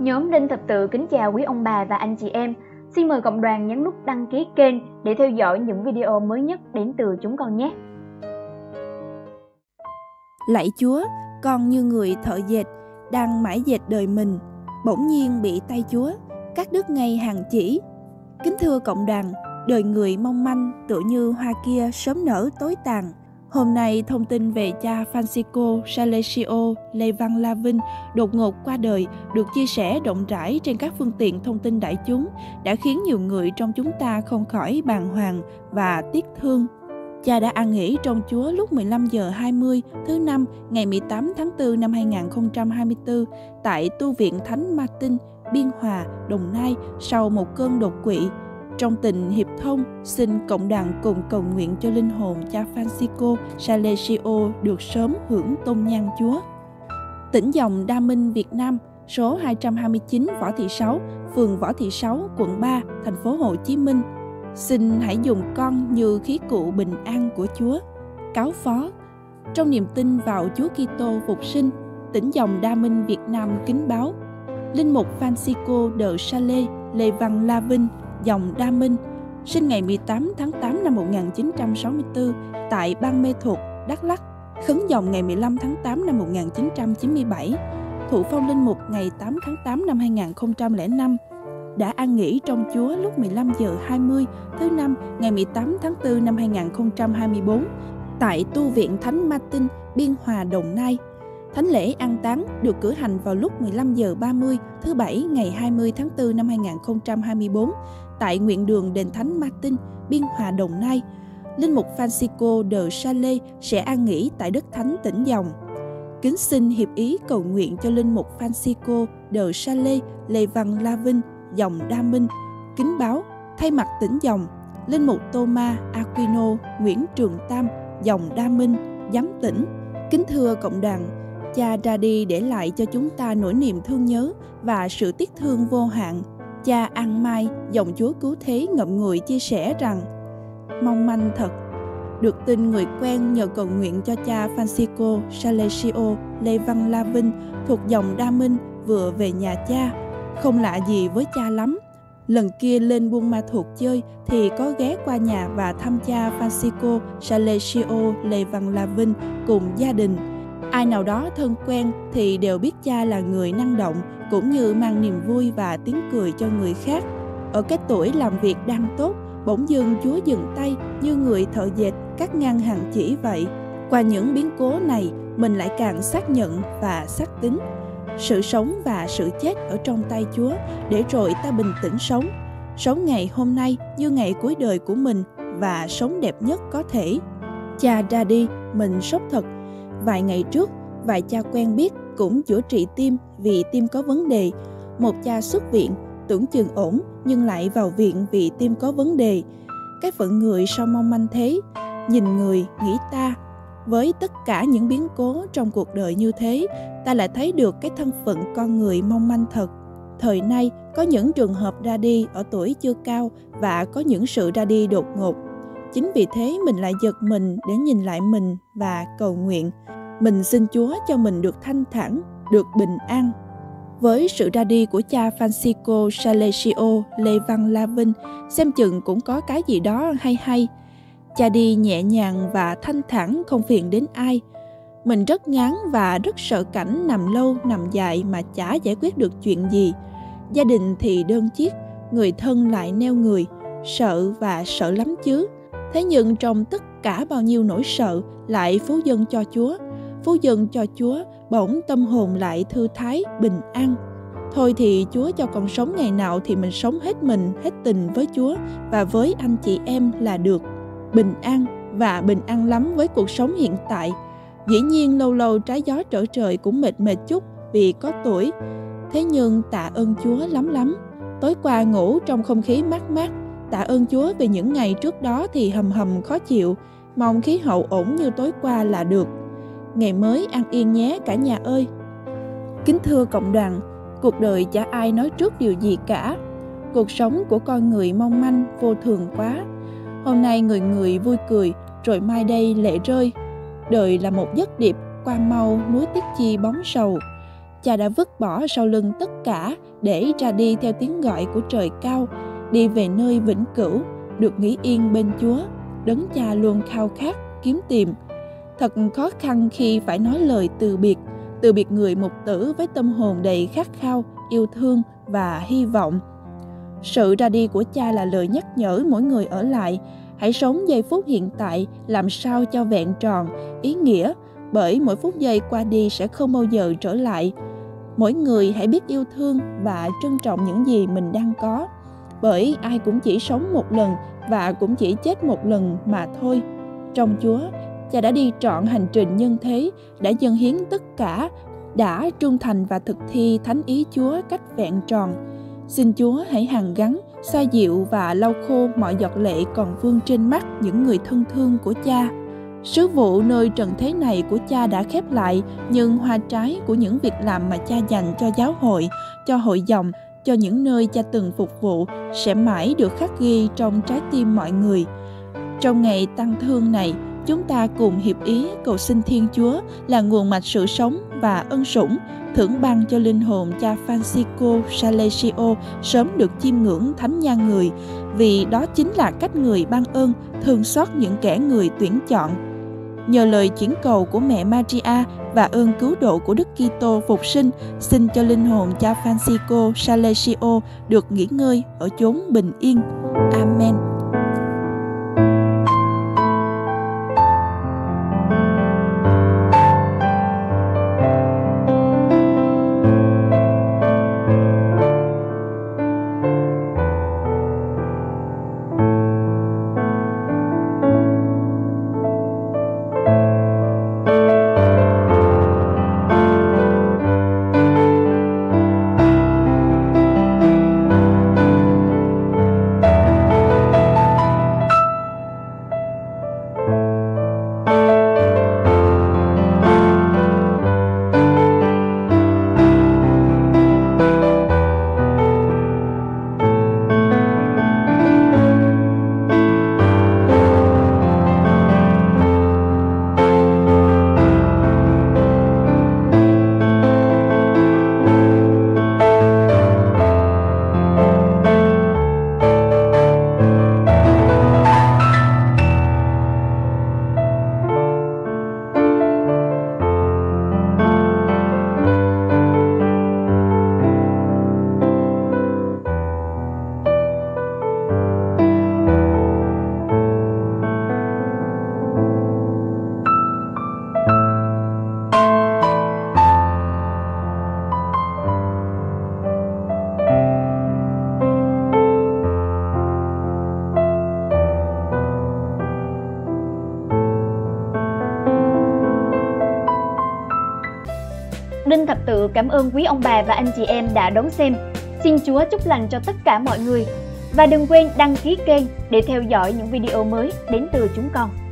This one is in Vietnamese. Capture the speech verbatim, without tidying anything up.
Nhóm Đinh Thập Tự kính chào quý ông bà và anh chị em. Xin mời cộng đoàn nhấn nút đăng ký kênh để theo dõi những video mới nhất đến từ chúng con nhé. Lạy Chúa, con như người thợ dệt, đang mãi dệt đời mình, bỗng nhiên bị tay Chúa cắt đứt ngay hàng chỉ. Kính thưa cộng đoàn, đời người mong manh tựa như hoa kia sớm nở tối tàn. Hôm nay thông tin về cha Francisco Salesio Lê Văn La Vinh đột ngột qua đời được chia sẻ rộng rãi trên các phương tiện thông tin đại chúng đã khiến nhiều người trong chúng ta không khỏi bàng hoàng và tiếc thương. Cha đã an nghỉ trong Chúa lúc mười lăm giờ hai mươi thứ năm ngày mười tám tháng tư năm hai nghìn không trăm hai mươi tư tại tu viện Thánh Martin, Biên Hòa, Đồng Nai sau một cơn đột quỵ. Trong tình hiệp thông, xin cộng đoàn cùng cầu nguyện cho linh hồn cha Francisco Salesio được sớm hưởng tôn nhang Chúa. Tỉnh dòng Đa Minh, Việt Nam, số hai trăm hai mươi chín Võ Thị Sáu, phường Võ Thị Sáu, quận ba, thành phố Hồ Chí Minh. Xin hãy dùng con như khí cụ bình an của Chúa. Cáo phó. Trong niềm tin vào Chúa Kitô phục sinh, tỉnh dòng Đa Minh, Việt Nam kính báo: Linh mục Francisco de Sales Lê Văn La Vinh, dòng Đa Minh, sinh ngày mười tám tháng tám năm một nghìn chín trăm sáu mươi tư tại Ban Mê Thuột, Đắk Lắk, khấn dòng ngày mười lăm tháng tám năm một nghìn chín trăm chín mươi bảy, thụ phong linh mục ngày tám tháng tám năm hai nghìn không trăm lẻ năm, đã an nghỉ trong Chúa lúc mười lăm giờ hai mươi thứ năm ngày mười tám tháng tư năm hai nghìn không trăm hai mươi tư tại tu viện Thánh Martin, Biên Hòa, Đồng Nai. Thánh lễ an táng được cử hành vào lúc mười lăm giờ ba mươi thứ bảy ngày hai mươi tháng tư năm hai nghìn không trăm hai mươi tư tại nguyện đường đền Thánh Martin, Biên Hòa, Đồng Nai. Linh mục Francisco de Sales sẽ an nghỉ tại đất thánh tỉnh dòng. Kính xin hiệp ý cầu nguyện cho linh mục Francisco de Sales Lê Văn La Vinh, dòng Đa Minh. Kính báo thay mặt tỉnh dòng, linh mục Thomas Aquino Nguyễn Trường Tam, dòng Đa Minh, giám tỉnh. Kính thưa cộng đoàn, cha ra đi để lại cho chúng ta nỗi niềm thương nhớ và sự tiếc thương vô hạn. Cha An Mai, dòng Chúa Cứu Thế ngậm ngùi chia sẻ rằng: mong manh thật. Được tin người quen nhờ cầu nguyện cho cha Francisco Salesio Lê Văn La Vinh thuộc dòng Đa Minh vừa về nhà cha. Không lạ gì với cha lắm. Lần kia lên Buôn Ma Thuột chơi thì có ghé qua nhà và thăm cha Francisco Salesio Lê Văn La Vinh cùng gia đình. Ai nào đó thân quen thì đều biết cha là người năng động, cũng như mang niềm vui và tiếng cười cho người khác. Ở cái tuổi làm việc đang tốt, bỗng dưng Chúa dừng tay như người thợ dệt cắt ngang hàng chỉ vậy. Qua những biến cố này, mình lại càng xác nhận và xác tín. Sự sống và sự chết ở trong tay Chúa, để rồi ta bình tĩnh sống. Sống ngày hôm nay như ngày cuối đời của mình và sống đẹp nhất có thể. Cha ra đi, mình sốc thật. Vài ngày trước, vài cha quen biết cũng chữa trị tim vì tim có vấn đề. Một cha xuất viện, tưởng chừng ổn nhưng lại vào viện vì tim có vấn đề. Cái phận người sao mong manh thế, nhìn người, nghĩ ta. Với tất cả những biến cố trong cuộc đời như thế, ta lại thấy được cái thân phận con người mong manh thật. Thời nay, có những trường hợp ra đi ở tuổi chưa cao và có những sự ra đi đột ngột. Chính vì thế mình lại giật mình để nhìn lại mình và cầu nguyện. Mình xin Chúa cho mình được thanh thản, được bình an. Với sự ra đi của cha Francisco Salesio Lê Văn La Vinh, xem chừng cũng có cái gì đó hay hay. Cha đi nhẹ nhàng và thanh thản, không phiền đến ai. Mình rất ngán và rất sợ cảnh nằm lâu nằm dài mà chả giải quyết được chuyện gì. Gia đình thì đơn chiếc, người thân lại neo người, sợ và sợ lắm chứ. Thế nhưng trong tất cả bao nhiêu nỗi sợ lại phú dâng cho Chúa. Phú dâng cho Chúa, bỗng tâm hồn lại thư thái, bình an. Thôi thì Chúa cho còn sống ngày nào thì mình sống hết mình, hết tình với Chúa và với anh chị em là được. Bình an và bình an lắm với cuộc sống hiện tại. Dĩ nhiên lâu lâu trái gió trở trời cũng mệt mệt chút vì có tuổi. Thế nhưng tạ ơn Chúa lắm lắm. Tối qua ngủ trong không khí mát mát. Tạ ơn Chúa vì những ngày trước đó thì hầm hầm khó chịu. Mong khí hậu ổn như tối qua là được. Ngày mới an yên nhé cả nhà ơi. Kính thưa cộng đoàn, cuộc đời chả ai nói trước điều gì cả. Cuộc sống của con người mong manh, vô thường quá. Hôm nay người người vui cười, rồi mai đây lệ rơi. Đời là một giấc điệp, qua mau núi tiếc chi bóng sầu. cha đã vứt bỏ sau lưng tất cả để ra đi theo tiếng gọi của trời cao, đi về nơi vĩnh cửu, được nghỉ yên bên Chúa, đấng cha luôn khao khát kiếm tìm. Thật khó khăn khi phải nói lời từ biệt, từ biệt người mục tử với tâm hồn đầy khát khao, yêu thương và hy vọng. Sự ra đi của cha là lời nhắc nhở mỗi người ở lại, hãy sống giây phút hiện tại làm sao cho vẹn tròn, ý nghĩa, bởi mỗi phút giây qua đi sẽ không bao giờ trở lại. Mỗi người hãy biết yêu thương và trân trọng những gì mình đang có, bởi ai cũng chỉ sống một lần và cũng chỉ chết một lần mà thôi. Trong Chúa, cha đã đi trọn hành trình nhân thế, đã dâng hiến tất cả, đã trung thành và thực thi thánh ý Chúa cách vẹn tròn. Xin Chúa hãy hàn gắn, xoa dịu và lau khô mọi giọt lệ còn vương trên mắt những người thân thương của cha. Sứ vụ nơi trần thế này của cha đã khép lại, nhưng hoa trái của những việc làm mà cha dành cho giáo hội, cho hội dòng, cho những nơi cha từng phục vụ sẽ mãi được khắc ghi trong trái tim mọi người. Trong ngày tang thương này, chúng ta cùng hiệp ý cầu xin Thiên Chúa là nguồn mạch sự sống và ân sủng, thưởng ban cho linh hồn cha Francisco Salesio sớm được chiêm ngưỡng thánh nhan người, vì đó chính là cách người ban ơn, thương xót những kẻ người tuyển chọn. Nhờ lời chuyển cầu của mẹ Maria và ơn cứu độ của Đức Kitô phục sinh, xin cho linh hồn cha Francisco Salesio được nghỉ ngơi ở chốn bình yên. Amen. Đinh Thập Tự cảm ơn quý ông bà và anh chị em đã đón xem. Xin Chúa chúc lành cho tất cả mọi người. Và đừng quên đăng ký kênh để theo dõi những video mới đến từ chúng con.